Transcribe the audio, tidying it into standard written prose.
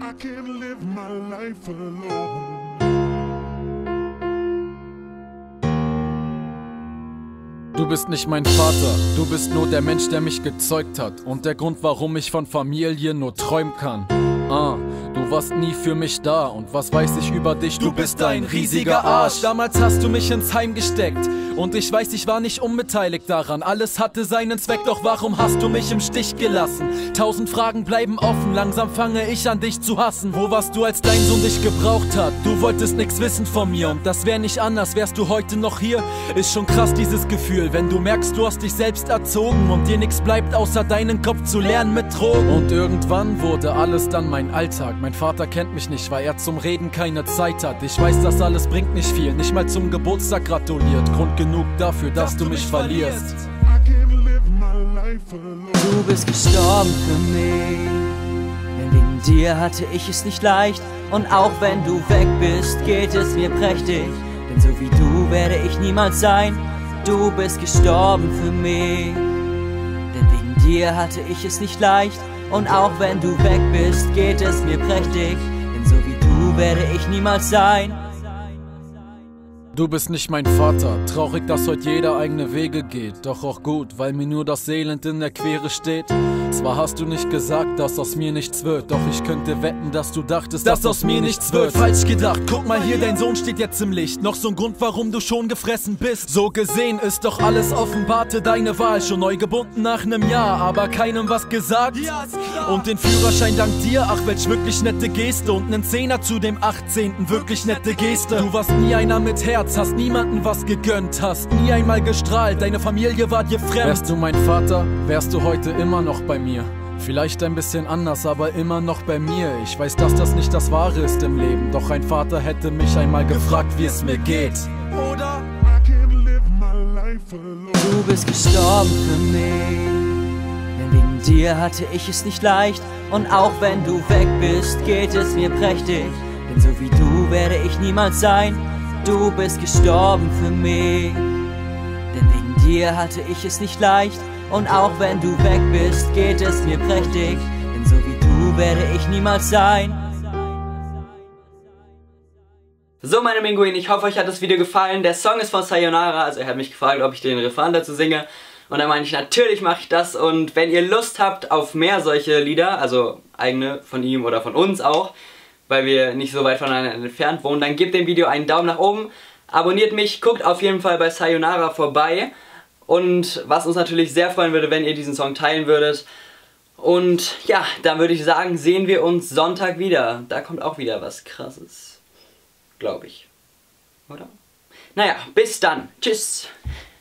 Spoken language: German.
I can't live my life alone. Du bist nicht mein Vater, du bist nur der Mensch, der mich gezeugt hat und der Grund, warum ich von Familie nur träumen kann. Du warst nie für mich da und was weiß ich über dich, du bist ein riesiger Arsch. Damals hast du mich ins Heim gesteckt und ich weiß, ich war nicht unbeteiligt daran. Alles hatte seinen Zweck, doch warum hast du mich im Stich gelassen? 1000 Fragen bleiben offen, langsam fange ich an dich zu hassen. Wo warst du, als dein Sohn dich gebraucht hat? Du wolltest nix wissen von mir und das wär nicht anders, wärst du heute noch hier. Ist schon krass dieses Gefühl, wenn du merkst, du hast dich selbst erzogen und dir nichts bleibt, außer deinen Kopf zu lernen mit Drogen. Und irgendwann wurde alles dann mein Alltag. Mein Vater kennt mich nicht, weil er zum Reden keine Zeit hat. Ich weiß, das alles bringt nicht viel, nicht mal zum Geburtstag gratuliert. Grund genug dafür, dass du mich verlierst. I can't live my life alone. Du bist gestorben für mich, denn wegen dir hatte ich es nicht leicht. Und auch wenn du weg bist, geht es mir prächtig, denn so wie du werde ich niemals sein. Du bist gestorben für mich, denn wegen dir hatte ich es nicht leicht. Und auch wenn du weg bist, geht es mir prächtig, denn so wie du werde ich niemals sein. Du bist nicht mein Vater, traurig, dass heute jeder eigene Wege geht. Doch auch gut, weil mir nur das Elend in der Quere steht. Zwar hast du nicht gesagt, dass aus mir nichts wird, doch ich könnte wetten, dass du dachtest, dass aus mir nichts wird. Falsch gedacht, guck mal hier, dein Sohn steht jetzt im Licht. Noch so ein Grund, warum du schon gefressen bist. So gesehen ist doch alles offenbarte deine Wahl. Schon neu gebunden nach nem Jahr, aber keinem was gesagt. Und den Führerschein dank dir, ach welch wirklich nette Geste. Und nen Zehner zu dem 18. wirklich nette Geste. Du warst nie einer mit Herz, hast niemanden was gegönnt, hast nie einmal gestrahlt, deine Familie war dir fremd. Wärst du mein Vater, wärst du heute immer noch bei mir. Vielleicht ein bisschen anders, aber immer noch bei mir. Ich weiß, dass das nicht das Wahre ist im Leben, doch ein Vater hätte mich einmal gefragt, wie es mir geht. Oder I can't live my life alone. Du bist gestorben für mich, denn wegen dir hatte ich es nicht leicht. Und auch wenn du weg bist, geht es mir prächtig, denn so wie du werde ich niemals sein. Du bist gestorben für mich, denn wegen dir hatte ich es nicht leicht. Und auch wenn du weg bist, geht es mir prächtig, denn so wie du werde ich niemals sein. So meine Pinguine, ich hoffe euch hat das Video gefallen. Der Song ist von Sayonara, also er hat mich gefragt, ob ich den Refrain dazu singe. Und dann meine ich, natürlich mache ich das. Und wenn ihr Lust habt auf mehr solche Lieder, also eigene von ihm oder von uns auch, weil wir nicht so weit voneinander entfernt wohnen, dann gebt dem Video einen Daumen nach oben, abonniert mich, guckt auf jeden Fall bei Sayonara vorbei und was uns natürlich sehr freuen würde, wenn ihr diesen Song teilen würdet. Und ja, dann würde ich sagen, sehen wir uns Sonntag wieder. Da kommt auch wieder was Krasses, glaube ich, oder? Naja, bis dann, tschüss!